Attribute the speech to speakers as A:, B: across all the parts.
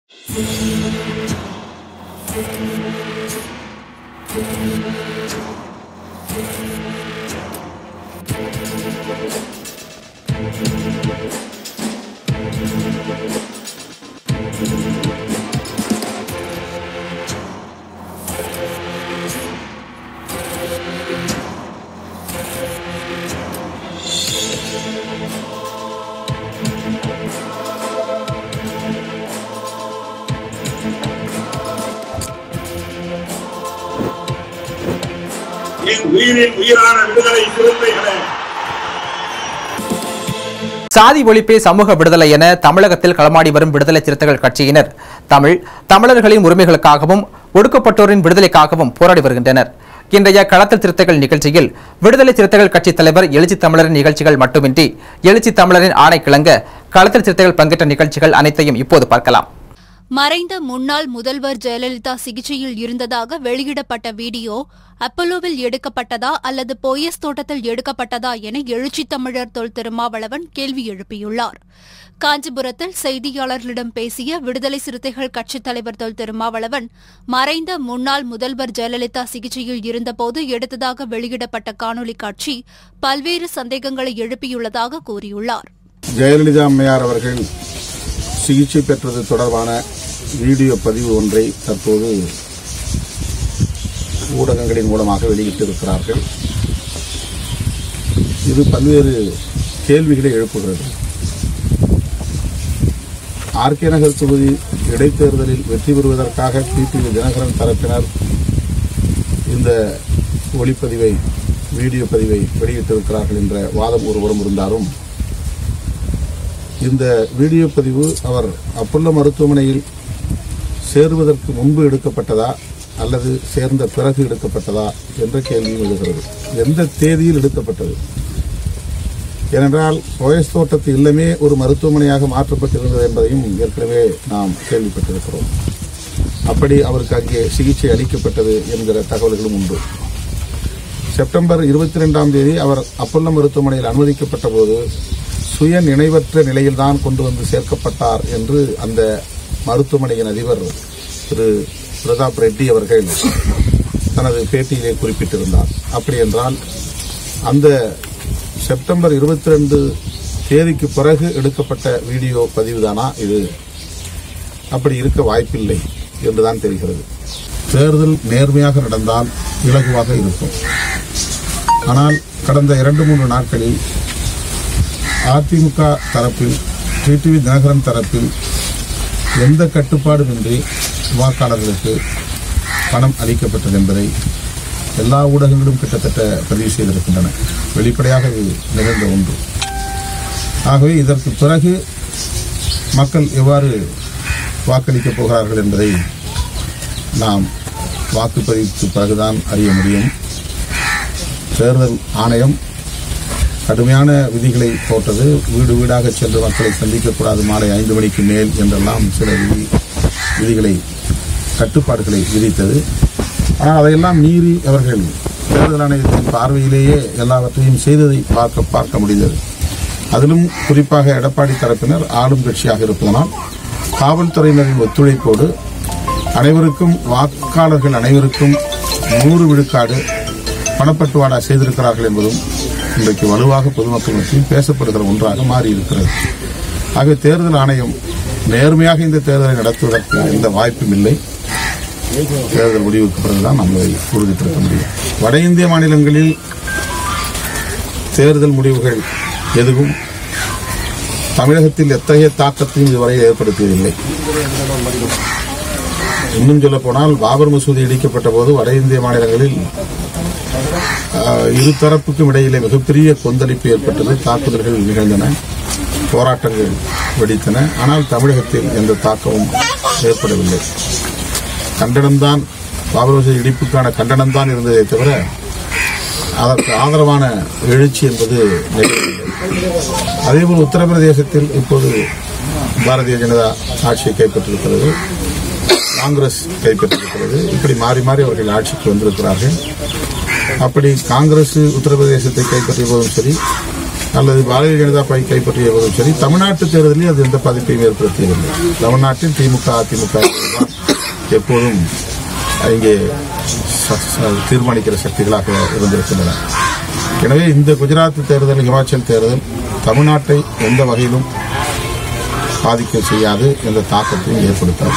A: உயிரின் உயிரான விடுதலை சிறுத்தைகளே,
B: சாதி ஒழிப்பே சமூக விடுதலை என தமிழகத்தில் களமாடி வரும் விடுதலை சிறுத்தைகள் கட்சியினர் தமிழர்களின் உரிமைகளுக்காகவும் ஒடுக்கப்பட்டோரின் விடுதலைக்காகவும் போராடி வருகின்றனர். இன்றைய களத்தில் சிறுத்தைகள் நிகழ்ச்சியில் விடுதலை சிறுத்தைகள் கட்சி தலைவர் எழுச்சி தமிழரின் நிகழ்ச்சிகள் மட்டுமின்றி எழுச்சி தமிழரின் ஆணைக்கிழங்க களத்தில் சிறுத்தைகள் பங்கேற்ற நிகழ்ச்சிகள் அனைத்தையும் இப்போது பார்க்கலாம்.
C: மறைந்த முன்னாள் முதல்வர் ஜெயலலிதா சிகிச்சையில் இருந்ததாக வெளியிடப்பட்ட வீடியோ அப்பல்லோவில் எடுக்கப்பட்டதா அல்லது போயஸ் தோட்டத்தில் எடுக்கப்பட்டதா என எழுச்சி தமிழர் தொல் திருமாவளவன் கேள்வி எழுப்பியுள்ளார். காஞ்சிபுரத்தில் செய்தியாளர்களிடம் பேசிய விடுதலை சிறுத்தைகள் கட்சித் தலைவர் தொல் திருமாவளவன் மறைந்த முன்னாள் முதல்வர் ஜெயலலிதா சிகிச்சையில் இருந்தபோது எடுத்ததாக வெளியிடப்பட்ட காணொலி காட்சி பல்வேறு சந்தேகங்களை எழுப்பியுள்ளதாக கூறியுள்ளார்.
D: ஜெயலலிதா அம்மையார் அவர்கள் சிகிச்சை பெற்றது தொடர்பான வீடியோ பதிவு ஒன்றை தற்போது ஊடகங்களின் மூலமாக வெளியிட்டிருக்கிறார்கள். இது பல்வேறு கேள்விகளை எழுப்புகிறது. ஆர்கே நகர் தொகுதி இடைத்தேர்தலில் வெற்றி பெறுவதற்காக டிடிவி தினகரன் தரப்பினர் இந்த ஒளிப்பதிவை வீடியோ பதிவை வெளியிட்டிருக்கிறார்கள் என்ற வாதம் ஒருபுறம் இருந்தாலும், இந்த வீடியோ பதிவு அவர் அப்பல்லோ மருத்துவமனையில் சேருவதற்கு முன்பு எடுக்கப்பட்டதா அல்லது சேர்ந்த பிறகு எடுக்கப்பட்டதா என்ற கேள்வியும் எழுகிறது. எந்த தேதியில் எடுக்கப்பட்டது? ஏனென்றால் போயஸ் தோட்டத்து இல்லமே ஒரு மருத்துவமனையாக மாற்றப்பட்டிருந்தது என்பதையும் ஏற்கனவே நாம் கேள்விப்பட்டிருக்கிறோம். அப்படி அவருக்கு அங்கே சிகிச்சை அளிக்கப்பட்டது என்கிற தகவல்களும் உண்டு. செப்டம்பர் 22ஆம் தேதி அவர் அப்பல்லோ மருத்துவமனையில் அனுமதிக்கப்பட்ட போது சுய நினைவற்ற நிலையில்தான் கொண்டு வந்து சேர்க்கப்பட்டார் என்று அந்த மருத்துவமனையின் அதிபர் திரு பிரதாப் ரெட்டி அவர்கள் தனது பேட்டியிலே குறிப்பிட்டிருந்தார். அப்படி என்றால் அந்த செப்டம்பர் 22 தேதிக்கு பிறகு எடுக்கப்பட்ட வீடியோ பதிவுதானா இது? அப்படி இருக்க வாய்ப்பில்லை என்றுதான் தெரிகிறது. தேர்தல் நேர்மையாக நடந்தால் இலகுவாக இருக்கும். ஆனால் கடந்த 2-3 நாட்களில் அதிமுக தரப்பில் டிடிவி தினகரன் தரப்பில் எந்த கட்டுப்பாடுமின்றி வாக்காளர்களுக்கு பணம் அளிக்கப்பட்டது என்பதை எல்லா ஊடகங்களும் கிட்டத்தட்ட பதிவு செய்திருக்கின்றன. வெளிப்படையாக இது நிகழ்ந்த ஒன்று. ஆகவே இதற்கு பிறகு மக்கள் எவ்வாறு வாக்களிக்கப் போகிறார்கள் என்பதை நாம் வாக்குப்பதிவுக்கு பிறகுதான் அறிய முடியும். தேர்தல் ஆணையம் கடுமையான விதிகளை போட்டது. வீடு வீடாக சென்று மக்களை சந்திக்கக்கூடாது, மாலை 5 மணிக்கு மேல் என்றெல்லாம் சில விதிகளை கட்டுப்பாடுகளை விதித்தது. ஆனால் அதையெல்லாம் மீறி அவர்கள் தேர்தல் ஆணையத்தின் பார்வையிலேயே எல்லாவற்றையும் செய்ததை பார்க்க முடிந்தது. அதிலும் குறிப்பாக எடப்பாடி தரப்பினர் ஆளும் கட்சியாக இருப்பதனால் காவல்துறையினரின் ஒத்துழைப்போடு அனைவருக்கும் வாக்காளர்கள் அனைவருக்கும் 100 விழுக்காடு பணப்பட்டுவாடா செய்திருக்கிறார்கள் என்பதும் இன்றைக்கு வலுவாக பொதுமக்கள் மத்தியில் பேசப்படுகிற ஒன்றாக மாறியிருக்கிறது. ஆகவே தேர்தல் ஆணையம் நேர்மையாக இந்த தேர்தலை நடத்துவதற்கு எந்த வாய்ப்பும் இல்லை. தேர்தல் முடிவுக்கு பிறகுதான் நம்மை உறுதிப்படுத்த முடியும். வட இந்திய மாநிலங்களில் தேர்தல் முடிவுகள் எதுவும் தமிழகத்தில் எத்தகைய தாக்கத்தையும் இதுவரை ஏற்படுத்தியதில்லை. இன்னும் சொல்ல போனால் பாபர் மசூதி இடிக்கப்பட்ட போது வட இந்திய மாநிலங்களில் இருதரப்புக்கும் இடையிலே மிகப்பெரிய கொந்தளிப்பு ஏற்பட்டது. தாக்குதல்கள் நிகழ்ந்தன, போராட்டங்கள் வெடித்தன. ஆனால் தமிழகத்தில் எந்த தாக்கமும் ஏற்படவில்லை. கண்டனம்தான், பாபர் மசூதி இடிப்புக்கான கண்டனம்தான் இருந்ததை தவிர அதற்கு ஆதரவான எழுச்சி என்பது நிகழவில்லை. அதேபோல் உத்தரப்பிரதேசத்தில் இப்போது பாரதிய ஜனதா ஆட்சியை கைப்பற்றிருக்கிறது, காங்கிரஸ் கைப்பற்றிருக்கிறது. இப்படி மாறி மாறி அவர்கள் ஆட்சிக்கு வந்திருக்கிறார்கள். அப்படி காங்கிரஸ் உத்தரப்பிரதேசத்தை கைப்பற்றிய போதும் சரி, அல்லது பாரதிய ஜனதா கைப்பற்றிய போதும் சரி, தமிழ்நாட்டு தேர்தலில் அது எந்த பாதிப்பையும் ஏற்படுத்தியதில்லை. தமிழ்நாட்டில் திமுக அதிமுக எப்போதும் இங்கே தீர்மானிக்கிற சக்திகளாக இருந்திருக்கின்றன. எனவே இந்த குஜராத் தேர்தல், ஹிமாச்சல் தேர்தல் தமிழ்நாட்டை எந்த வகையிலும் பாதிக்க செய்யாது, எந்த தாக்கத்தையும் ஏற்படுத்தாது.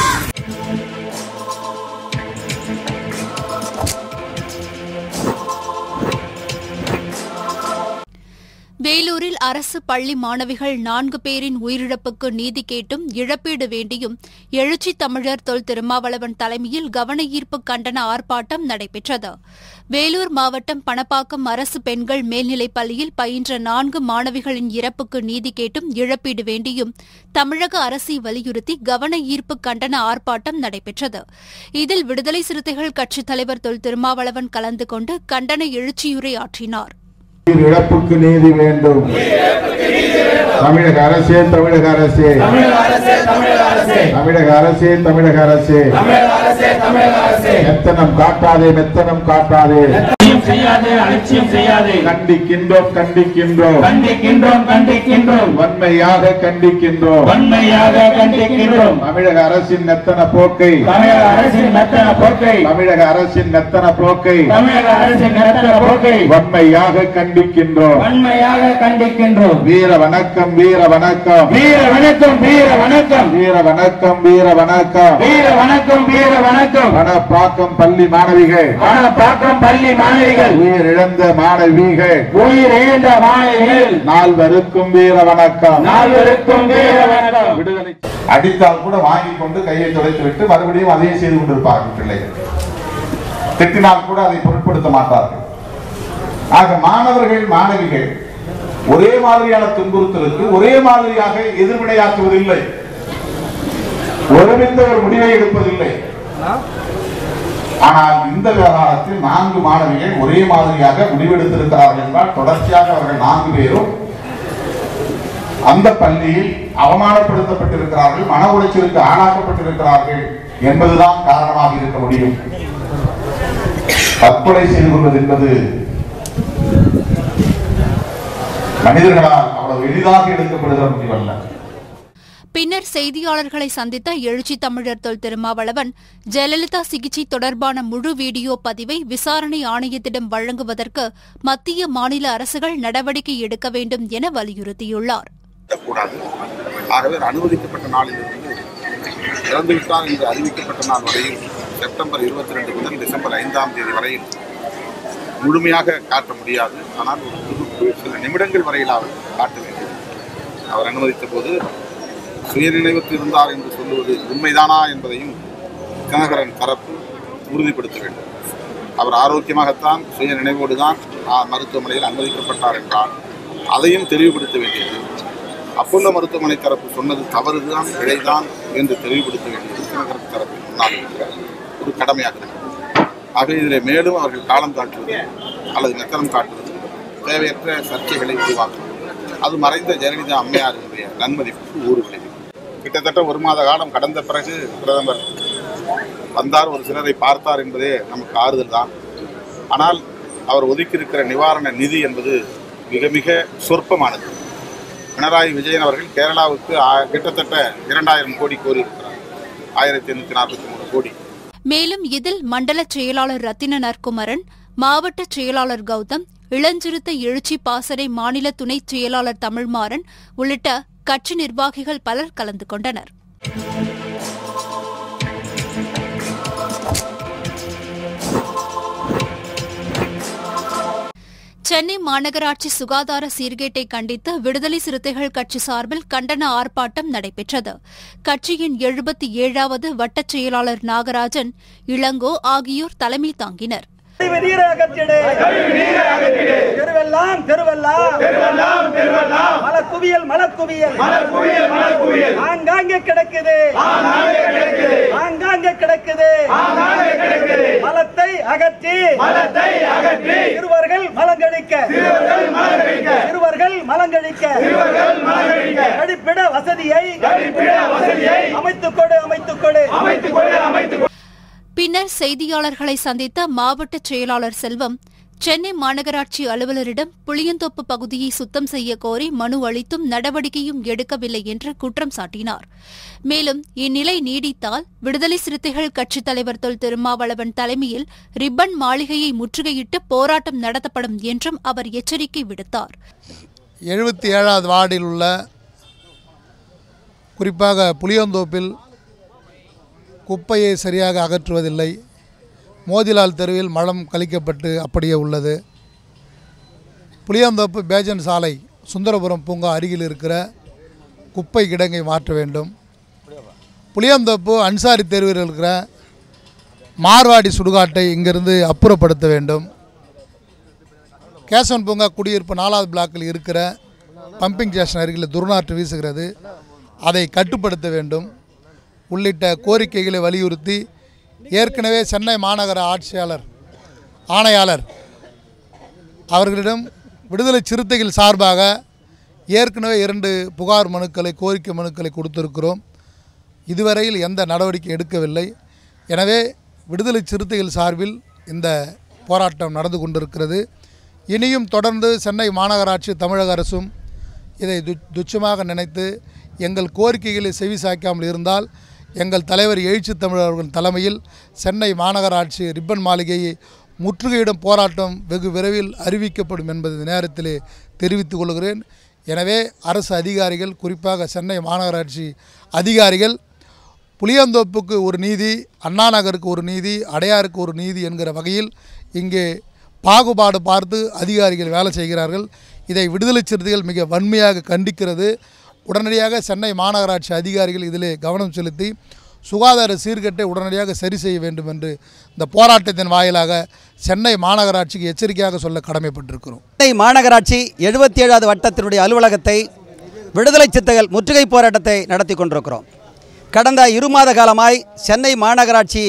C: வேலூரில் அரசு பள்ளி மாணவிகள் 4 பேரின் உயிரிழப்புக்கு நீதி கேட்டும் இழப்பீடு வேண்டியும் எழுச்சி தமிழர் தொல் திருமாவளவன் தலைமையில் கவன ஈர்ப்பு கண்டன ஆர்ப்பாட்டம் நடைபெற்றது. வேலூர் மாவட்டம் பணப்பாக்கம் அரசு பெண்கள் மேல்நிலைப் பள்ளியில் பயின்ற 4 மாணவிகளின் இறப்புக்கு நீதி கேட்டும் இழப்பீடு வேண்டியும் தமிழக அரசை வலியுறுத்தி கவன ஈர்ப்பு கண்டன ஆர்ப்பாட்டம் நடைபெற்றது. இதில் விடுதலை சிறுத்தைகள் கட்சித் தலைவர் தொல் திருமாவளவன் கலந்து கொண்டு கண்டன எழுச்சியுரை ஆற்றினார்.
E: இழப்புக்கு நீதி வேண்டும். தமிழக அரசே, தமிழக அரசே, தமிழக அரசே, தமிழக அரசே, மெத்தனம் காட்டாதே, மெத்தனம் காட்டாதே, அலட்சியம் செய்யாதே. கண்டிக்கின்றோம், கண்டிக்கின்றோம், கண்டிக்கின்றோம், கண்டிக்கின்றோம், வன்மையாக கண்டிக்கின்றோம், வன்மையாக கண்டிக்கின்றோம். தமிழக அரசின் மெத்தன போக்கை, தமிழக அரசின் மெத்தன போக்கை, தமிழக அரசின் மெத்தன போக்கை, தமிழக அரசின் மெத்தன போக்கை வன்மையாக கண்டிக்கின்றோம், வன்மையாக கண்டிக்கின்றோம். வீர வணக்கம், வீர வணக்கம், வீர வணக்கம், வீர வணக்கம், வீர வணக்கம், வீர வணக்கம், வீர வணக்கம், வீர வணக்கம். பணப்பாக்கம் பள்ளி மாணவிகள், பணப்பாக்கம் பள்ளி மாணவிகள், உயிரிழந்த மாணவிகள், உயிரிழந்த மாணவிகள், 4வருக்கும் வீர வணக்கம், 4வருக்கும் வீர வணக்கம். விடுதலை அடித்தால் கூட வாங்கிக் கொண்டு கையை துடைத்து விட்டு மறுபடியும் அதையே செய்து கொண்டிருப்பார்கள் பிள்ளைகள். திட்டினால் கூட அதை பொருட்படுத்த மாட்டார்கள். ஆக மாணவர்கள் மாணவிகள் ஒரே மாதிரியான துன்புறுத்தலுக்கு ஒரே மாதிரியாக எதிர்வினையாற்றுவதில்லை, ஒருமித்த ஒரு முடிவை எடுப்பதில்லை. ஆனால் இந்த விவகாரத்தில் 4 மாணவிகள் ஒரே மாதிரியாக முடிவெடுத்திருக்கிறார்கள் என்றால் தொடர்ச்சியாக அவர்கள் 4 பேரும் அந்த பள்ளியில் அவமானப்படுத்தப்பட்டிருக்கிறார்கள், மன உளைச்சலுக்கு ஆளாக்கப்பட்டிருக்கிறார்கள் என்பதுதான் காரணமாக இருக்க முடியும். தற்கொலை செய்து கொள்வது என்பது மனிதர்களால் அவ்வளவு எளிதாக எடுக்கப்படுகிற முடிவல்ல.
C: பின்னர் செய்தியாளர்களை சந்தித்த எழுச்சி தமிழர் தொல் திருமாவளவன் ஜெயலலிதா சிகிச்சை தொடர்பான முழு வீடியோ பதிவை விசாரணை ஆணையத்திடம் வழங்குவதற்கு மத்திய மாநில அரசுகள் நடவடிக்கை எடுக்க வேண்டும் என வலியுறுத்தியுள்ளார்.
F: ஆகவே அனுமதிக்கப்பட்ட நாளிலிருந்து இறந்துவிட்டார் என்று அறிவிக்கப்பட்ட நாள் வரையில் செப்டம்பர் 22 முதல் டிசம்பர் 5ஆம் தேதி வரையில் முழுமையாக காட்ட முடியாது. ஆனால் ஒரு துடுப்பு சில நிமிடங்கள் வரையிலாவது காட்ட வேண்டும். அவர் அனுமதித்த போது சுயநினைவுக்கு இருந்தார் என்று சொல்லுவது உண்மைதானா என்பதையும் தினகரன் தரப்பு உறுதிப்படுத்த வேண்டும். அவர் ஆரோக்கியமாகத்தான் சுய நினைவோடு தான் மருத்துவமனையில் அனுமதிக்கப்பட்டார் என்றால் அதையும் தெளிவுபடுத்த வேண்டியது. அப்போலோ மருத்துவமனை தரப்பு சொன்னது தவறுதான், பிழைதான் என்று தெளிவுபடுத்த வேண்டியது தினகரன் தரப்பு முன்னால் இருக்கிற ஒரு கடமையாக இருக்கிறது. ஆக இதில் மேலும் அவர்கள் காலம் காட்டுவது அல்லது மெத்தனம் காட்டுவது தேவையற்ற சர்ச்சைகளை உருவாக்கும். அது மறைந்த ஜெயலலிதா அம்மையாருடைய நன்மதிப்புக்கு ஊறு விளைவிக்கும். கிட்டத்தட்ட 1 மாத காலம் கடந்த பிறகு பிரதமர் வந்தார், ஒரு சிலரை பார்த்தார் என்பதே நமக்கு ஆறுதல் தான். ஆனால் அவர் ஒதுக்கியிருக்கிற நிவாரண நிதி என்பது மிக மிக சொற்பமானது. பினராயி விஜயன் அவர்கள் கேரளாவுக்கு கிட்டத்தட்ட 2000 கோடி கோரியிருக்கிறார், 1843 கோடி.
C: மேலும் இதில் மண்டல செயலாளர் ரத்தின நற்குமரன், மாவட்ட செயலாளர் கௌதம், இளஞ்சிறுத்தை எழுச்சி பாசறை மாநில துணை செயலாளர் தமிழ்மாறன் உள்ளிட்ட கட்சி நிர்வாகிகள் பலர் கலந்து கொண்டனர். சென்னை மாநகராட்சி சுகாதார சீர்கேட்டை கண்டித்து விடுதலை சிறுத்தைகள் கட்சி சார்பில் கண்டன ஆர்ப்பாட்டம் நடைபெற்றது. கட்சியின் 77வது வட்டச் செயலாளர் நாகராஜன், இளங்கோ ஆகியோர் தலைமை தாங்கினர்.
G: தெருவெல்லாம் தெருவெல்லாம் மலக்குவியல் மலக்குவியல் ஆங்காங்கே கிடக்குது, ஆங்காங்கே கிடக்குது. மலத்தை அகற்றி சிறுவர்கள் மலங்கழிக்க, சிறுவர்கள் மலங்கழிக்க கழிப்பிட வசதியை அமைத்துக் கொடு, அமைத்துக் கொடு.
C: பின்னர் செய்தியாளர்களை சந்தித்த மாவட்ட செயலாளர் செல்வம், சென்னை மாநகராட்சி அலுவலரிடம் புளியந்தோப்பு பகுதியை சுத்தம் செய்ய கோரி மனு அளித்தும் நடவடிக்கையும் எடுக்கவில்லை என்று குற்றம் சாட்டினார். மேலும் இந்நிலை நீடித்தால் விடுதலை சிறுத்தைகள் கட்சித் தலைவர் தொல் திருமாவளவன் தலைமையில் ரிப்பன் மாளிகையை முற்றுகையிட்டு போராட்டம் நடத்தப்படும் என்றும் அவர் எச்சரிக்கை விடுத்தார்.
H: 77வது வார்டில் உள்ள குறிப்பாக புளியந்தோப்பில் குப்பையை சரியாக அகற்றுவதில்லை. மோதிலால் தெருவில் மலம் கழிக்கப்பட்டு அப்படியே உள்ளது. புளியந்தோப்பு பேஜன் சாலை சுந்தரபுரம் பூங்கா அருகில் இருக்கிற குப்பை கிடங்கை மாற்ற வேண்டும். புளியந்தோப்பு அன்சாரி தெருவில் இருக்கிற மார்வாடி சுடுகாட்டை இங்கிருந்து அப்புறப்படுத்த வேண்டும். கேசவன் பூங்கா குடியிருப்பு 4வது பிளாக்கில் இருக்கிற பம்பிங் ஸ்டேஷன் அருகில் துர்நாற்று வீசுகிறது, அதை கட்டுப்படுத்த வேண்டும் உள்ளிட்ட கோரிக்கைகளை வலியுறுத்தி ஏற்கனவே சென்னை மாநகர ஆணையாளர் அவர்களிடம் விடுதலை சிறுத்தைகள் சார்பாக ஏற்கனவே 2 புகார் மனுக்களை, கோரிக்கை மனுக்களை கொடுத்திருக்கிறோம். இதுவரையில் எந்த நடவடிக்கை எடுக்கவில்லை. எனவே விடுதலை சிறுத்தைகள் சார்பில் இந்த போராட்டம் நடந்து கொண்டிருக்கிறது. இனியும் தொடர்ந்து சென்னை மாநகராட்சி, தமிழக அரசும் இதை துச்சமாக நினைத்து எங்கள் கோரிக்கைகளை செவிசாய்க்காமல் இருந்தால் எங்கள் தலைவர் எழுச்சி தமிழர் அவர்கள் தலைமையில் சென்னை மாநகராட்சி ரிப்பன் மாளிகையை முற்றுகையிடும் போராட்டம் வெகு விரைவில் அறிவிக்கப்படும் என்பது நேரத்திலே தெரிவித்துக் கொள்கிறேன். எனவே அரசு அதிகாரிகள், குறிப்பாக சென்னை மாநகராட்சி அதிகாரிகள் புளியந்தோப்புக்கு ஒரு நீதி, அண்ணா நகருக்கு ஒரு நீதி, அடையாருக்கு ஒரு நீதி என்கிற வகையில் இங்கே பாகுபாடு பார்த்து அதிகாரிகள் வேலை செய்கிறார்கள். இதை விடுதலை சிறுத்தைகள் மிக வன்மையாக கண்டிக்கிறது. உடனடியாக சென்னை மாநகராட்சி அதிகாரிகள் இதிலே கவனம் செலுத்தி சுகாதார சீர்கேட்டை உடனடியாக சரி செய்ய வேண்டும் என்று இந்த போராட்டத்தின் வாயிலாக சென்னை மாநகராட்சிக்கு எச்சரிக்கையாக சொல்ல கடமைப்பட்டிருக்கிறோம்.
I: சென்னை மாநகராட்சி 77வது வட்டத்தினுடைய அலுவலகத்தை விடுதலை சிறுத்தைகள் முற்றுகை போராட்டத்தை நடத்தி கொண்டிருக்கிறோம். கடந்த 2 மாத காலமாய் சென்னை மாநகராட்சி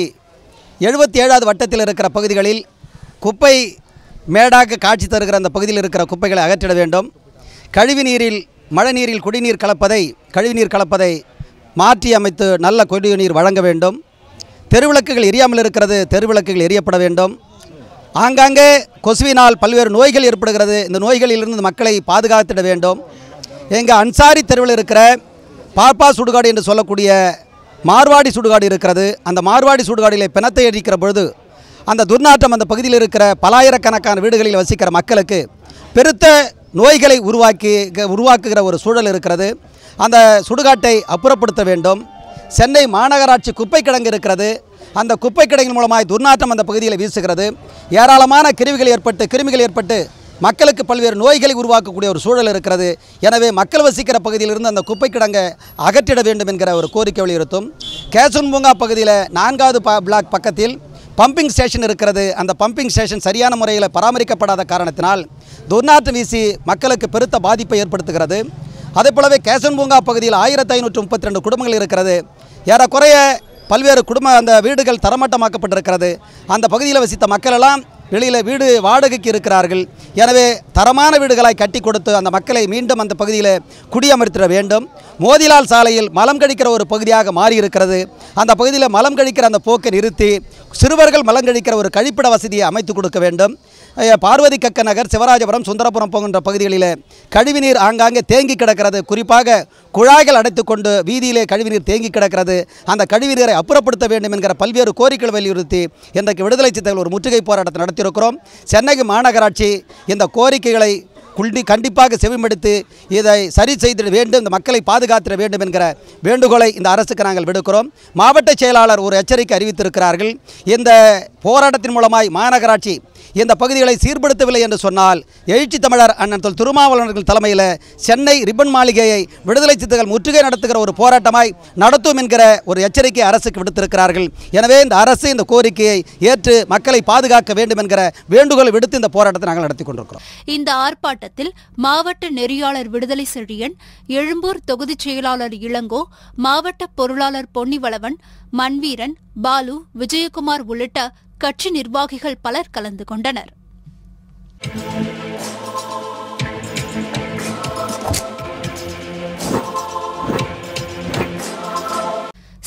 I: 77வது வட்டத்தில் இருக்கிற பகுதிகளில் குப்பை மேடாக காட்சி தருகிற அந்த பகுதியில் இருக்கிற குப்பைகளை அகற்றிட வேண்டும். கழிவுநீரில் மழைநீரில் கழிவுநீர் கலப்பதை மாற்றி அமைத்து நல்ல குடிநீர் வழங்க வேண்டும். தெருவிளக்குகள் எரியாமல் இருக்கிறது, தெருவிளக்குகள் எரியப்பட வேண்டும். ஆங்காங்கே கொசுவினால் பல்வேறு நோய்கள் ஏற்படுகிறது, இந்த நோய்களிலிருந்து மக்களை பாதுகாத்திட வேண்டும். எங்கள் அன்சாரி தெருவில் இருக்கிற பாப்பா சுடுகாடு என்று சொல்லக்கூடிய மார்வாடி சுடுகாடு இருக்கிறது. அந்த மார்வாடி சுடுகாடிலே பிணத்தை எரிக்கிற பொழுது அந்த துர்நாற்றம் அந்த பகுதியில் இருக்கிற பலாயிரக்கணக்கான வீடுகளில் வசிக்கிற மக்களுக்கு பெருத்த நோய்களை உருவாக்குகிற ஒரு சூழல் இருக்கிறது. அந்த சுடுகாட்டை அப்புறப்படுத்த வேண்டும். சென்னை மாநகராட்சி குப்பை கிடங்கு இருக்கிறது. அந்த குப்பை கிடங்கின் மூலமாய் துர்நாற்றம் அந்த பகுதியில் வீசுகிறது. ஏராளமான கிருமிகள் ஏற்பட்டு மக்களுக்கு பல்வேறு நோய்களை உருவாக்கக்கூடிய ஒரு சூழல் இருக்கிறது. எனவே மக்கள் வசிக்கிற பகுதியிலிருந்து அந்த குப்பை கிடங்கை அகற்றிட வேண்டும் என்கிற ஒரு கோரிக்கை வலியுறுத்தும். கேசவன் பூங்கா பகுதியில் 4வது பிளாக் பக்கத்தில் பம்பிங் ஸ்டேஷன் இருக்கிறது. அந்த பம்பிங் ஸ்டேஷன் சரியான முறையில் பராமரிக்கப்படாத காரணத்தினால் துர்நாற்றம் வீசி மக்களுக்கு பெருத்த பாதிப்பை ஏற்படுத்துகிறது. அதே போலவே கேசவன் பூங்கா பகுதியில் 1532 குடும்பங்கள் இருக்கிறது. ஏறக்குறைய பல்வேறு அந்த வீடுகள் தரமட்டமாக்கப்பட்டிருக்கிறது. அந்த பகுதியில் வசித்த மக்களெல்லாம் வெளியில் வீடு வாடகைக்கு இருக்கிறார்கள். எனவே தரமான வீடுகளாய் கட்டி கொடுத்து அந்த மக்களை மீண்டும் அந்த பகுதியில் குடியமர்த்திட வேண்டும். மோதிலால் சாலையில் மலம் கழிக்கிற ஒரு பகுதியாக மாறி இருக்கிறது. அந்த பகுதியில் மலம் கழிக்கிற அந்த போக்கை நிறுத்தி சிறுவர்கள் மலம் கழிக்கிற ஒரு கழிப்பிட வசதியை அமைத்து கொடுக்க வேண்டும். பார்வதி கக்க நகர், சிவராஜபுரம், சுந்தரபுரம் போகின்ற பகுதிகளில் கழிவுநீர் ஆங்காங்கே தேங்கி கிடக்கிறது. குறிப்பாக குழாய்கள் அடைத்துக்கொண்டு வீதியிலே கழிவுநீர் தேங்கி கிடக்கிறது. அந்த கழிவுநீரை அப்புறப்படுத்த வேண்டும் என்கிற பல்வேறு கோரிக்கைகள் வலியுறுத்தி இன்றைக்கு விடுதலை சிறுத்தைகள் ஒரு முற்றுகை போராட்டத்தை நடத்தியிருக்கிறோம். சென்னை மாநகராட்சி இந்த கோரிக்கைகளை கண்டிப்பாக செவிமடுத்து இதை சரி செய்திட வேண்டும், இந்த மக்களை பாதுகாத்திட வேண்டும் என்கிற வேண்டுகோளை இந்த அரசுக்கு நாங்கள் விடுக்கிறோம். மாவட்ட செயலாளர் ஒரு எச்சரிக்கை அறிவித்திருக்கிறார்கள். இந்த போராட்டத்தின் மூலமாய் மாநகராட்சி இந்த பகுதிகளை சீர்படுத்தவில்லை என்று சொன்னால் எழுச்சி தமிழர் அண்ணன் தொல் திருமாவளவன் தலைமையில் சென்னை ரிப்பன் மாளிகையை விடுதலை சிறுத்தைகள் முற்றுகை நடத்துகிற ஒரு போராட்டமாய் நடத்தும் என்கிற ஒரு எச்சரிக்கை அரசுக்கு விடுத்திருக்கிறார்கள். எனவே இந்த அரசு இந்த கோரிக்கையை ஏற்று மக்களை பாதுகாக்க வேண்டும் என்கிற வேண்டுகோளை விடுத்து இந்த போராட்டத்தை நாங்கள் நடத்தி கொண்டிருக்கிறோம்.
C: இந்த ஆர்ப்பாட்டத்தில் மாவட்ட நெறியாளர் விடுதலை செழியன், எழும்பூர் தொகுதி செயலாளர் இளங்கோ, மாவட்ட பொருளாளர் பொன்னிவளவன், மண்வீரன், பாலு, விஜயகுமார் உள்ளிட்ட கட்சி நிர்வாகிகள் பலர் கலந்து கொண்டனர்.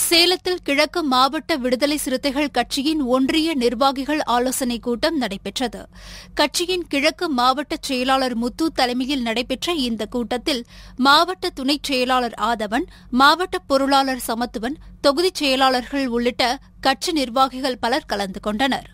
C: சேலத்தில் கிழக்கு மாவட்ட விடுதலை சிறுத்தைகள் கட்சியின் ஒன்றிய நிர்வாகிகள் ஆலோசனைக் கூட்டம் நடைபெற்றது. கட்சியின் கிழக்கு மாவட்ட செயலாளர் முத்து தலைமையில் நடைபெற்ற இந்த கூட்டத்தில் மாவட்ட துணைச் செயலாளர் ஆதவன், மாவட்ட பொருளாளர் சமத்துவன், தொகுதிச் செயலாளர்கள் உள்ளிட்ட கட்சி நிர்வாகிகள் பலர் கலந்து கொண்டனர்.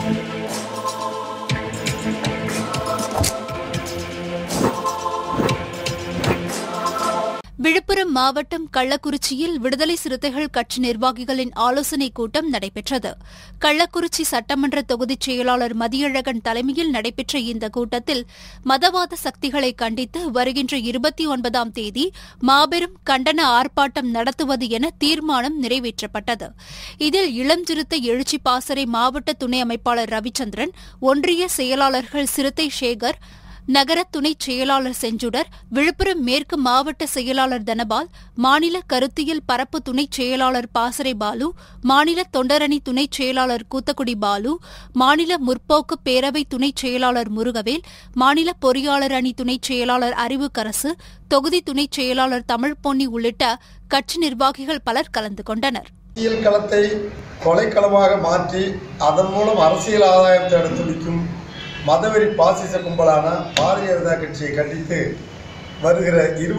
C: விழுப்புரம் மாவட்டம் கள்ளக்குறிச்சியில் விடுதலை சிறுத்தைகள் கட்சி நிர்வாகிகளின் ஆலோசனைக் கூட்டம் நடைபெற்றது. கள்ளக்குறிச்சி சட்டமன்ற தொகுதிச் செயலாளர் மதியழகன் தலைமையில் நடைபெற்ற இந்த கூட்டத்தில் மதவாத சக்திகளை கண்டித்து வருகின்ற 29ஆம் தேதி மாபெரும் கண்டன ஆர்ப்பாட்டம் நடத்துவது என தீர்மானம் நிறைவேற்றப்பட்டது. இதில் இளம் சிறுத்தை எழுச்சி பாசறை மாவட்ட துணை அமைப்பாளர் ரவிச்சந்திரன், ஒன்றிய செயலாளர்கள் சிறுத்தை சேகர், நகர துணைச் செயலாளர் செஞ்சுடர், விழுப்புரம் மேற்கு மாவட்ட செயலாளர் தனபால், மாநில கருத்தியல் பரப்பு துணைச் செயலாளர் பாசறை பாலு, மாநில தொண்டரணி துணைச் செயலாளர் கூத்தக்குடி பாலு, மாநில முற்போக்கு பேரவை துணைச் செயலாளர் முருகவேல், மாநில பொறியாளர் அணி துணைச் செயலாளர் அறிவுக்கரசு, தொகுதி துணைச் செயலாளர் தமிழ்பொன்னி உள்ளிட்ட கட்சி நிர்வாகிகள் பலர் கலந்து கொண்டனர்.
J: அரசியல் களத்தை கொலைக்களமாக மாற்றி அதன் மூலம் அரசியல் ஆதாயத்தை எடுத்துரைக்கும் மதவெறி பாசிச கும்பலான பாரதிய ஜனதா கட்சியை கண்டித்து வருகிற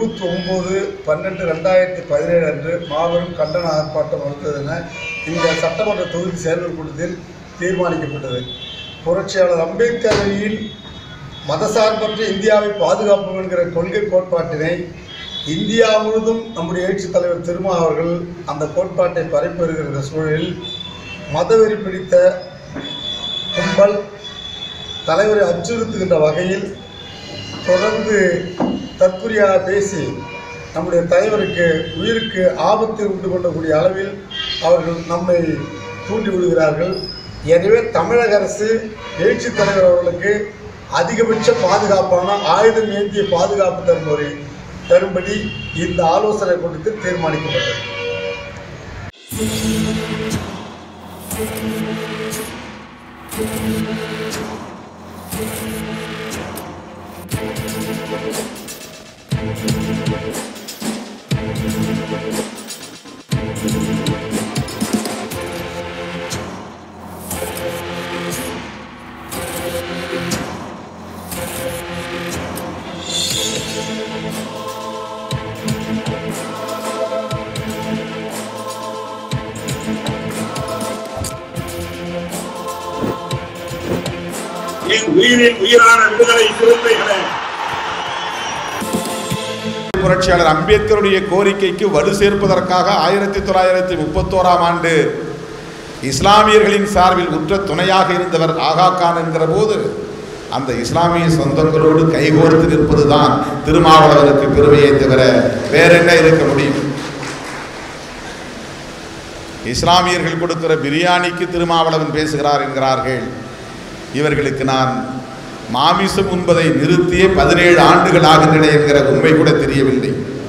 J: 29/12/2017 அன்று மாபெரும் கண்டன ஆர்ப்பாட்டம் நடத்துவதென இந்த சட்டமன்ற தொகுதி செயல்கள் கூட்டத்தில் தீர்மானிக்கப்பட்டது. புரட்சியாளர் அம்பேத்கர் வழியில் மதசார்பற்ற இந்தியாவை பாதுகாப்போம் என்கிற கொள்கை கோட்பாட்டினை இந்தியா முழுவதும் நம்முடைய எழுச்சித் தலைவர் திருமா அவர்கள் அந்த கோட்பாட்டை பரப்பி சூழலில் மதவெறி பிடித்த கும்பல் தலைவரை அச்சுறுத்துகின்ற வகையில் தொடர்ந்து தற்குறியாக பேசி நம்முடைய தலைவருக்கு உயிருக்கு ஆபத்தை உண்டு கொள்ளக்கூடிய அளவில் அவர்கள் நம்மை தூண்டிவிடுகிறார்கள். எனவே தமிழக அரசு எழுச்சித் தலைவர் அவர்களுக்கு அதிகபட்ச பாதுகாப்பான ஆயுதம் ஏந்திய பாதுகாப்பு தரும்படி இந்த ஆலோசனை கூட்டத்தில் தீர்மானிக்கப்பட்டது.
A: என் உயிரின் உயிரான விடுதலை சிறுத்தைகளே,
F: புரட்சியாளர் அம்பேத்கருடைய கோரிக்கைக்கு வலு சேர்ப்பதற்காக 1931ஆம் ஆண்டு இஸ்லாமியர்களின் சார்பில் உற்ற துணையாக இருந்தவர் ஆகா கான் என்கிற போது அந்த இஸ்லாமிய சொந்தங்களோடு கைகோர்த்து நிற்பதுதான் திருமாவளவனுக்கு பெருமையை தவிர வேறென்ன இருக்க முடியும்? இஸ்லாமியர்கள் கொடுக்கிற பிரியாணிக்கு திருமாவளவன் பேசுகிறார் என்கிறார்கள். இவர்களுக்கு நான் மாமிசம் உண்பதை நிறுத்தியே 17 ஆண்டுகள் ஆகின்றன என்கிற உண்மை கூட தெரியவில்லை.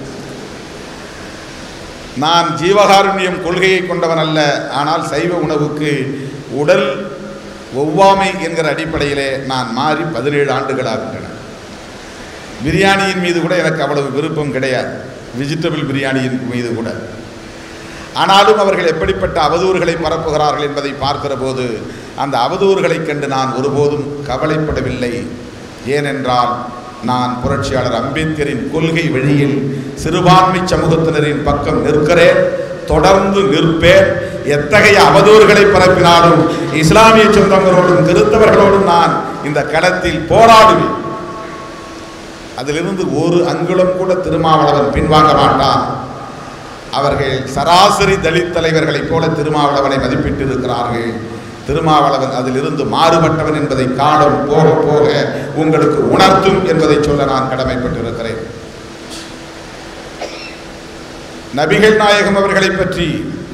F: நான் ஜீவகாருண்யம் கொள்கையை கொண்டவன் அல்ல, ஆனால் சைவ உணவுக்கு உடல் ஒவ்வாமை என்கிற அடிப்படையிலே நான் மாறி 17 ஆண்டுகள் ஆகின்றன. பிரியாணியின் மீது கூட எனக்கு அவ்வளவு விருப்பம் கிடையாது, வெஜிடபிள் பிரியாணியின் மீது கூட. ஆனாலும் அவர்கள் எப்படிப்பட்ட அவதூறுகளை பரப்புகிறார்கள் என்பதை பார்க்கிற போது அந்த அவதூறுகளை கண்டு நான் ஒருபோதும் கவலைப்படவில்லை. ஏனென்றால் நான் புரட்சியாளர் அம்பேத்கரின் கொள்கை வழியில் சிறுபான்மை சமூகத்தினரின் பக்கம் நிற்கிறேன், தொடர்ந்து நிற்பேன். எத்தகைய அவதூறுகளை பரப்பினாலும் இஸ்லாமிய சொந்தங்களோடும் கிறிஸ்தவர்களோடும் நான் இந்த களத்தில் போராடுவேன். அதிலிருந்து ஒரு அங்குலம் கூட திருமாவளவன் பின்வாங்க மாட்டான். அவர்கள் சராசரி தலித் தலைவர்களைப் போல திருமாவளவனை மதிப்பிட்டு இருக்கிறார்கள். திருமாவளவன் அதிலிருந்து மாறுபட்டவன் என்பதை காலம் போக போக உங்களுக்கு உணர்த்தும் என்பதை சொல்ல நான் கடமைப்பட்டிருக்கிறேன். நபிகள் நாயகம் அவர்களை பற்றி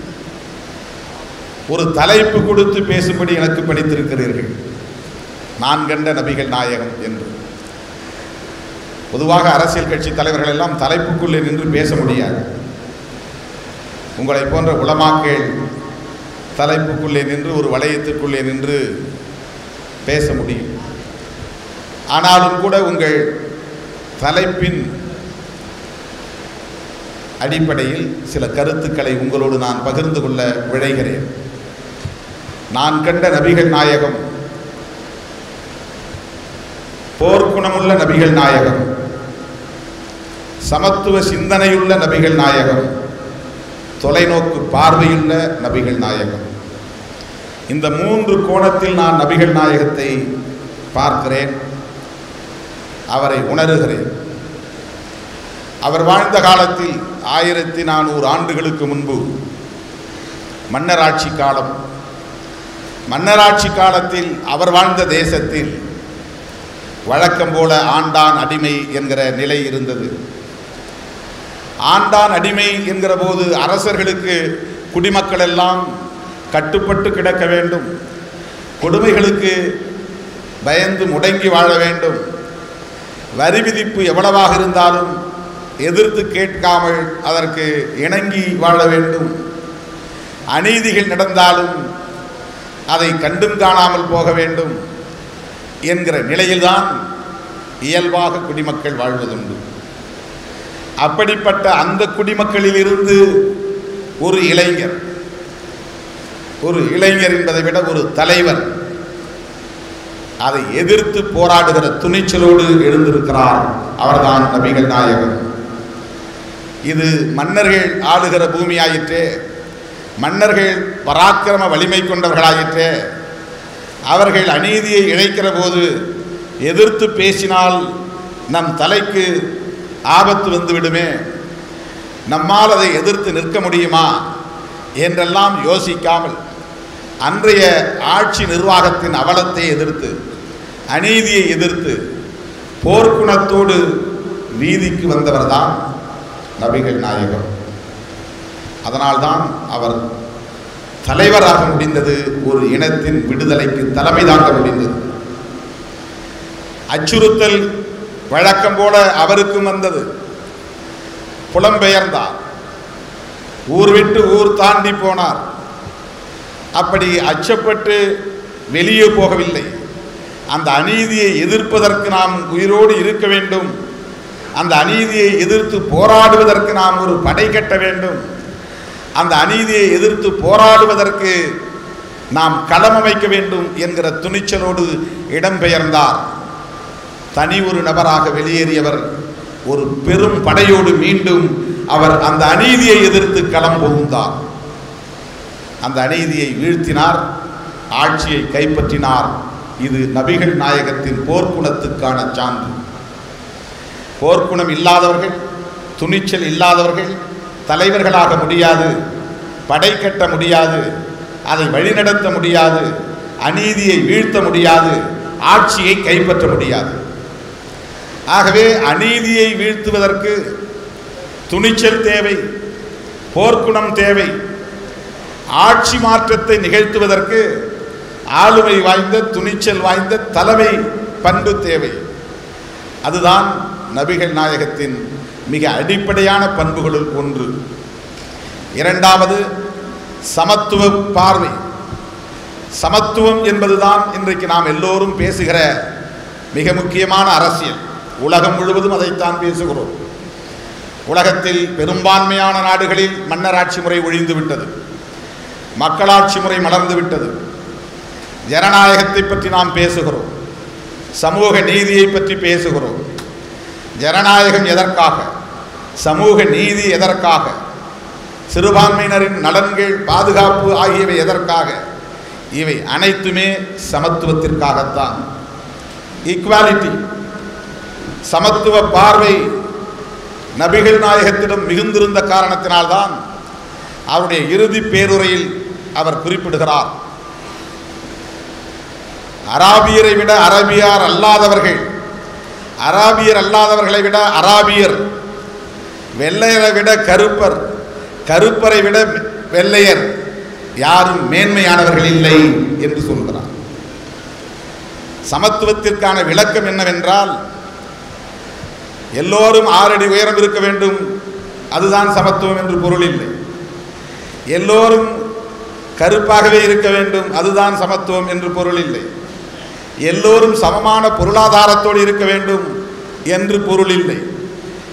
F: ஒரு தலைப்பு கொடுத்து பேசும்படி எனக்கு படித்திருக்கிறீர்கள். நான் கண்ட நபிகள் நாயகம் என்று. பொதுவாக அரசியல் கட்சி தலைவர்கள் எல்லாம் தலைப்புக்குள்ளே நின்று பேச முடியாது. உங்களை போன்ற உலமாக்கள் தலைப்புக்குள்ளே நின்று ஒரு வளையத்திற்குள்ளே நின்று பேச முடியும். ஆனாலும் கூட உங்கள் தலைப்பின் அடிப்படையில் சில கருத்துக்களை உங்களோடு நான் பகிர்ந்து கொள்ள விழைகிறேன். நான் கண்ட நபிகள் நாயகம் போர்க்குணமுள்ள நபிகள் நாயகம், சமத்துவ சிந்தனையுள்ள நபிகள் நாயகம், தொலைநோக்கு பார்வையுள்ள நபிகள் நாயகம். இந்த 3 கோணத்தில் நான் நபிகள் நாயகத்தை பார்க்கிறேன், அவரை உணர்கிறேன். அவர் வாழ்ந்த காலத்தில் 1400 ஆண்டுகளுக்கு முன்பு மன்னராட்சி காலம். மன்னராட்சி காலத்தில் அவர் வாழ்ந்த தேசத்தில் வழக்கம் போல ஆண்டான் அடிமை என்கிற நிலை இருந்தது. ஆண்டான் அடிமை என்கிற போது அரசர்களுக்கு குடிமக்கள் எல்லாம் கட்டுப்பட்டு கிடக்க வேண்டும், கொடுமைகளுக்கு பயந்து முடங்கி வாழ வேண்டும், வரி விதிப்பு எவ்வளவாக இருந்தாலும் எதிர்த்து கேட்காமல் அதற்கு இணங்கி வாழ வேண்டும், அநீதிகள் நடந்தாலும் அதை கண்டும் காணாமல் போக வேண்டும் என்கிற நிலையில்தான் இயல்பாக குடிமக்கள் வாழ்வதுண்டு. அப்படிப்பட்ட அந்த குடிமக்களில் இருந்து ஒரு இளைஞர் என்பதை விட ஒரு தலைவர் அதை எதிர்த்து போராடுகிற துணிச்சலோடு எழுந்திருக்கிறார். அவர்தான் நபிகள் நாயகம். இது மன்னர்கள் ஆளுகிற பூமியாயிற்றே, மன்னர்கள் பராக்கிரம வலிமை கொண்டவர்களாயிற்றே, அவர்கள் அநீதியை இழைக்கிற போது எதிர்த்து பேசினால் நம் தலைக்கு ஆபத்து வந்துவிடுமே, நம்மால் அதை எதிர்த்து நிற்க முடியுமா என்றெல்லாம் யோசிக்காமல் அன்றைய ஆட்சி நிர்வாகத்தின் அவலத்தை எதிர்த்து, அநீதியை எதிர்த்து போர்க்குணத்தோடு வீதிக்கு வந்தவர்தான் நபிகள் நாயகம். அதனால்தான் அவர் தலைவராக முடிந்தது, ஒரு இனத்தின் விடுதலைக்கு தலைமை தாங்க முடிந்தது. அச்சுறுத்தல் வழக்கம் போல அவருக்கும் வந்தது. புலம்பெயர்ந்தார், ஊர் விட்டு ஊர் தாண்டி போனார். அப்படி அச்சப்பட்டு வெளியே போகவில்லை. அந்த அநீதியை எதிர்ப்பதற்கு நாம் உயிரோடு இருக்க வேண்டும், அந்த அநீதியை எதிர்த்து போராடுவதற்கு நாம் ஒரு படை கட்ட வேண்டும், அந்த அநீதியை எதிர்த்து போராடுவதற்கு நாம் களமமைக்க வேண்டும் என்கிற துணிச்சலோடு இடம்பெயர்ந்தார். தனி ஒரு நபராக வெளியேறியவர் ஒரு பெரும் படையோடு மீண்டும் அவர் அந்த அநீதியை எதிர்த்து களம் புகுந்தார். அந்த அநீதியை வீழ்த்தினார், ஆட்சியை கைப்பற்றினார். இது நபிகள் நாயகத்தின் போர்க்குணத்துக்கான சான்று. போர்க்குணம் இல்லாதவர்கள், துணிச்சல் இல்லாதவர்கள் தலைவர்களாக முடியாது, படை கட்ட முடியாது, அதை வழிநடத்த முடியாது, அநீதியை வீழ்த்த முடியாது, ஆட்சியை கைப்பற்ற முடியாது. ஆகவே அநீதியை வீழ்த்துவதற்கு துணிச்சல் தேவை, போர்க்குணம் தேவை. ஆட்சி மாற்றத்தை நிகழ்த்துவதற்கு ஆளுமை வாய்ந்த, துணிச்சல் வாய்ந்த தலைமை பண்பு தேவை. அதுதான் நபிகள் நாயகத்தின் மிக அடிப்படையான பண்புகளுள் ஒன்று. இரண்டாவது, சமத்துவ பார்வை. சமத்துவம் என்பதுதான் இன்றைக்கு நாம் எல்லோரும் பேசுகிற மிக முக்கியமான அரசியல். உலகம் முழுவதும் அதைத்தான் பேசுகிறோம். உலகத்தில் பெரும்பான்மையான நாடுகளில் மன்னராட்சி முறை ஒழிந்து விட்டது, மக்களாட்சி முறை மலர்ந்து விட்டது. ஜனநாயகத்தை பற்றி நாம் பேசுகிறோம், சமூக நீதியை பற்றி பேசுகிறோம். ஜனநாயகம் எதற்காக, சமூக நீதி எதற்காக, சிறுபான்மையினரின் நலன்கள் பாதுகாப்பு ஆகியவை எதற்காக? இவை அனைத்துமே சமத்துவத்திற்காகத்தான். ஈக்குவாலிட்டி, சமத்துவ பார்வை நபிகள் நாயகத்திடம் மிகுந்திருந்த காரணத்தினால்தான் அவருடைய இறுதி பேருரையில் அவர் குறிப்பிடுகிறார், அராபியரை விட அரபியார் அல்லாதவர்கள், அராபியர் அல்லாதவர்களை விட அராபியர், வெள்ளையரை விட கருப்பர், கருப்பரை விட வெள்ளையர், யாரும் மேன்மையானவர்கள் இல்லை என்று சொல்கிறார். சமத்துவத்திற்கான விளக்கம் என்னவென்றால், எல்லோரும் 6 அடி உயரம் இருக்க வேண்டும், அதுதான் சமத்துவம் என்று பொருள் இல்லை. எல்லோரும் கருப்பாகவே இருக்க வேண்டும், அதுதான் சமத்துவம் என்று பொருள் இல்லை. எல்லோரும் சமமான பொருளாதாரத்தோடு இருக்க வேண்டும் என்று பொருள் இல்லை.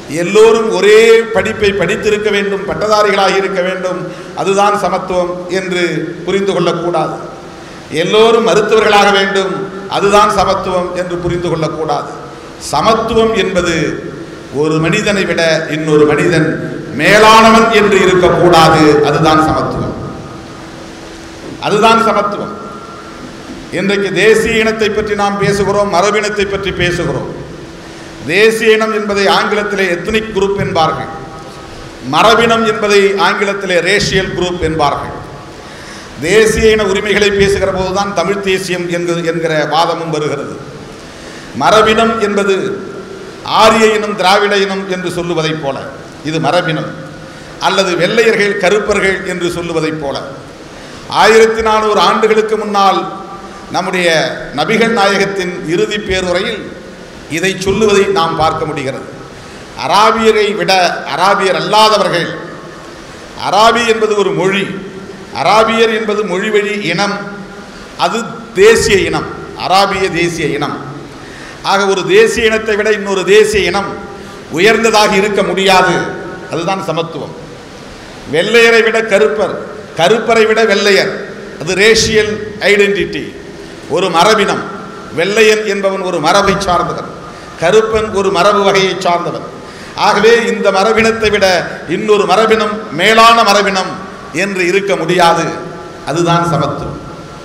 F: எல்லோரும் ஒரே படிப்பை படித்திருக்க வேண்டும், பட்டதாரிகளாக இருக்க வேண்டும், அதுதான் சமத்துவம் என்று புரிந்து கொள்ளக்கூடாது. எல்லோரும் மருத்துவர்களாக வேண்டும், அதுதான் சமத்துவம் என்று புரிந்து கொள்ளக்கூடாது. சமத்துவம் என்பது ஒரு மனிதனை விட இன்னொரு மனிதன் மேலானவன் என்று இருக்கக்கூடாது. அதுதான் சமத்துவம். அதுதான் சமத்துவம். இன்றைக்கு தேசிய இனத்தை பற்றி நாம் பேசுகிறோம், மரபினத்தை பற்றி பேசுகிறோம். தேசிய இனம் என்பதை ஆங்கிலத்திலே எத்னிக் குரூப் என்பார்கள், மரபினம் என்பதை ஆங்கிலத்திலே ரேஷியல் குரூப் என்பார்கள். தேசிய இன உரிமைகளை பேசுகிற போதுதான் தமிழ் தேசியம் என்கிற வாதமும் வருகிறது. மரபினம் என்பது ஆரிய இனம், திராவிட இனம் என்று சொல்லுவதைப் போல இது மரபினம், அல்லது வெள்ளையர்கள் கருப்பர்கள் என்று சொல்லுவதைப் போல 1400 ஆண்டுகளுக்கு முன்னால் நம்முடைய நபிகள் நாயகத்தின் இறுதி பேருரையில் இதை சொல்லுவதை நாம் பார்க்க முடிகிறது. அராபியரை விட அராபியர் அல்லாதவர்கள், அராபி என்பது ஒரு மொழி, அராபியர் என்பது மொழிவழி இனம், அது தேசிய இனம், அராபிய தேசிய இனம். ஆக ஒரு தேசிய இனத்தை விட இன்னொரு தேசிய இனம் உயர்ந்ததாக இருக்க முடியாது. அதுதான் சமத்துவம். வெள்ளையரை விட கருப்பர், கருப்பரை விட வெள்ளையர், அது ரேஷியல் ஐடென்டிட்டி, ஒரு மரபினம். வெள்ளையன் என்பவன் ஒரு மரபை சார்ந்தவன், கருப்பன் ஒரு மரபு வகையை சார்ந்தவன். ஆகவே இந்த மரபினத்தை விட இன்னொரு மரபினம் மேலான மரபினம் என்று இருக்க முடியாது. அதுதான் சமத்துவம்.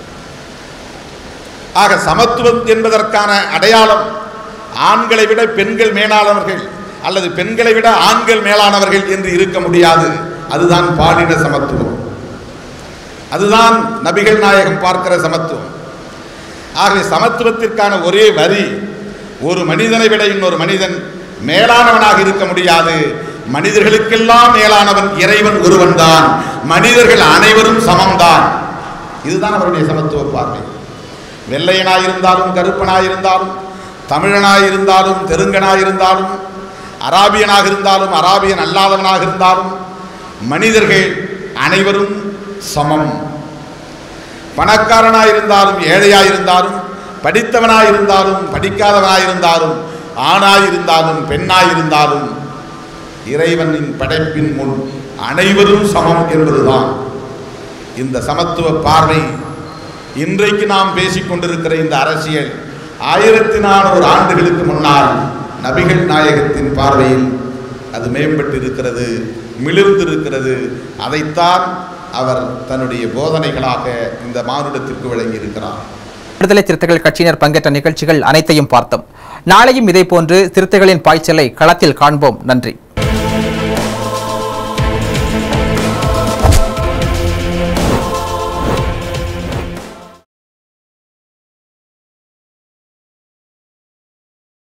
F: ஆக சமத்துவம் என்பதற்கான அடையாளம் ஆண்களை விட பெண்கள் மேலானவர்கள் அல்லது பெண்களை விட ஆண்கள் மேலானவர்கள் என்று இருக்க முடியாது. அதுதான் பாலின சமத்துவம். அதுதான் நபிகள் நாயகம் பார்க்கிற சமத்துவம். ஆகவே சமத்துவத்திற்கான ஒரே வரி, ஒரு மனிதனை விட இன்னொரு மனிதன் மேலானவனாக இருக்க முடியாது. மனிதர்களுக்கெல்லாம் மேலானவன் இறைவன் ஒருவன் தான். மனிதர்கள் அனைவரும் சமம்தான். இதுதான் அவருடைய சமத்துவ பார்வை. வெள்ளையனாயிருந்தாலும் கருப்பனாயிருந்தாலும், தமிழனாயிருந்தாலும் தெலுங்கனாயிருந்தாலும், அராபியனாக இருந்தாலும் அராபியன் அல்லாதவனாக இருந்தாலும் மனிதர்கள் அனைவரும் சமம். பணக்காரனாயிருந்தாலும் ஏழையாயிருந்தாலும், படித்தவனாயிருந்தாலும் படிக்காதவனாயிருந்தாலும், ஆணாயிருந்தாலும் பெண்ணாயிருந்தாலும் இறைவனின் படைப்பின் முன் அனைவரும் சமம் என்பதுதான் இந்த சமத்துவ பார்வை. இன்றைக்கு நாம் பேசிக்கொண்டிருக்கிற இந்த அரசியல் 1400 ஆண்டுகளுக்கு முன்னால் நபிகள் நாயகத்தின் பார்வையில் அது மேம்பட்டு இருக்கிறது, மிளிர்ந்திருக்கிறது. அதைத்தான் அவர் தன்னுடைய போதனைகளாக இந்த மானுடத்திற்கு வழங்கியிருக்கிறார்.
B: விடுதலை சிறுத்தைகள் கட்சியினர் பங்கேற்ற நிகழ்ச்சிகள் அனைத்தையும் பார்த்தோம். நாளையும் இதேபோன்று சிறுத்தைகளின் பாய்ச்சலை களத்தில் காண்போம். நன்றி.